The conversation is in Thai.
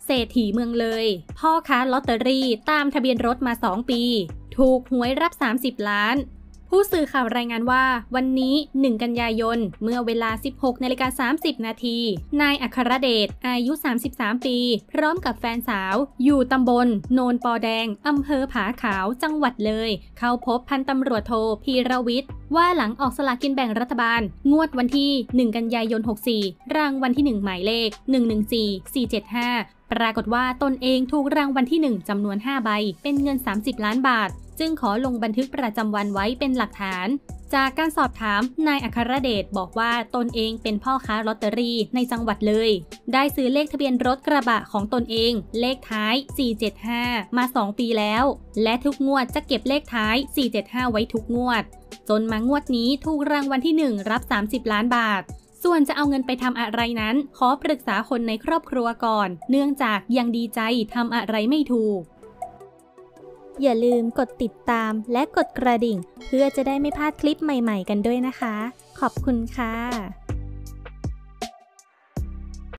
เศรษฐีเมืองเลยพ่อค้าลอตเตอรี่ตามทะเบียนรถมา2 ปีถูกหวยรับ30 ล้านผู้สื่อข่าวรายงานว่าวันนี้1 กันยายนเมื่อเวลา 16:30 นาทีนายอัครเดชอายุ33 ปีพร้อมกับแฟนสาวอยู่ตำบลโนนปอแดงอำเภอผาขาวจังหวัดเลยเข้าพบพันตำรวจโทพีรวิทย์ว่าหลังออกสลากกินแบ่งรัฐบาลงวดวันที่1 กันยายน 64รางวัลที่1หมายเลข114475ปรากฏว่าตนเองถูกรางวัลที่1จำนวน5 ใบเป็นเงิน30 ล้านบาทจึงขอลงบันทึกประจำวันไว้เป็นหลักฐานจากการสอบถามนายอัครเดชบอกว่าตนเองเป็นพ่อค้าลอตเตอรี่ในจังหวัดเลยได้ซื้อเลขทะเบียนรถกระบะของตนเองเลขท้าย475มา2 ปีแล้วและทุกงวดจะเก็บเลขท้าย475ไว้ทุกงวดจนมางวดนี้ถูกรางวัลที่1รับ30 ล้านบาทส่วนจะเอาเงินไปทำอะไรนั้นขอปรึกษาคนในครอบครัวก่อนเนื่องจากยังดีใจทำอะไรไม่ถูกอย่าลืมกดติดตามและกดกระดิ่งเพื่อจะได้ไม่พลาดคลิปใหม่ๆกันด้วยนะคะขอบคุณค่ะ